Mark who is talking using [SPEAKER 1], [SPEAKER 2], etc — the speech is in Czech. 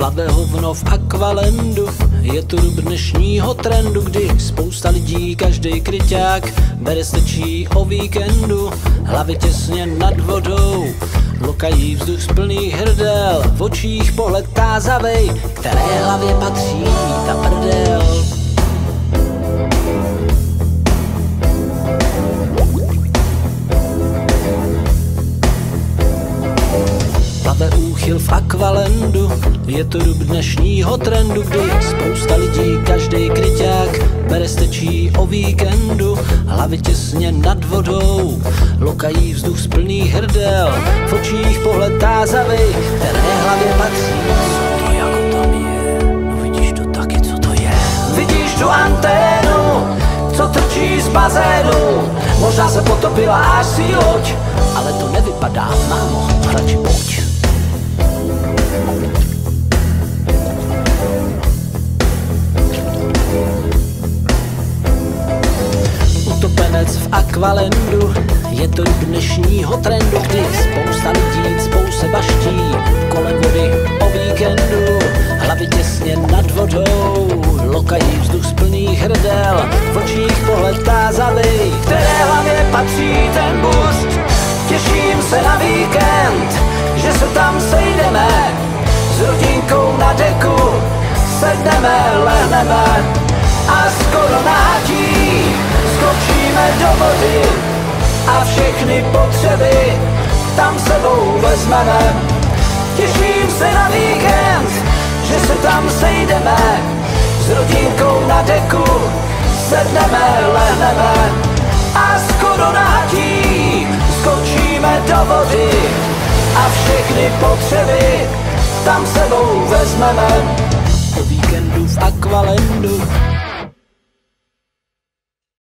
[SPEAKER 1] Plave hovno v akvalendu, je to rub dnešního trendu, kdy spousta lidí, každej kryťák bere stečí o víkendu. Hlavy těsně nad vodou, lokají vzduch z plných hrdel, v očích pohled tázavej, které hlavě patří ta prdel. Plave úchyl v akvalendu, je to rub dnešního trendu, kdy spousta lidí, každej kryťák bere stečí o víkendu. Hlavy těsně nad vodou, lokají vzduch z plných hrdel, v očích pohled tázavej, které hlavě patří. Co to jako tam je? No vidíš to taky, co to je? Vidíš tu anténu, co trčí z bazénu, možná se potopila až si loď, ale to nevypadá, mámo, radši pojď. Utopenec v akvalendu, je to rub dnešního trendu, kdy spousta lidí spolu se baští kolem vody o víkendu. Hlavy těsně nad vodou, lokají vzduch z plných hrdel, v očích pohled tázavej, které hlavě patří ten boost. Těším se na víkend, že se tam sejdeme, s rodinkou na deku, sedneme, lehneme a skoro nahátí skočíme do vody a všechny potřeby tam sebou vezmeme. Těším se na víkend, že se tam sejdeme, s rodinkou na deku, sedneme, lehneme a skoro nahátí skočíme do vody a všechny potřeby tam sebou vezmeme. O víkendu v akvalendu,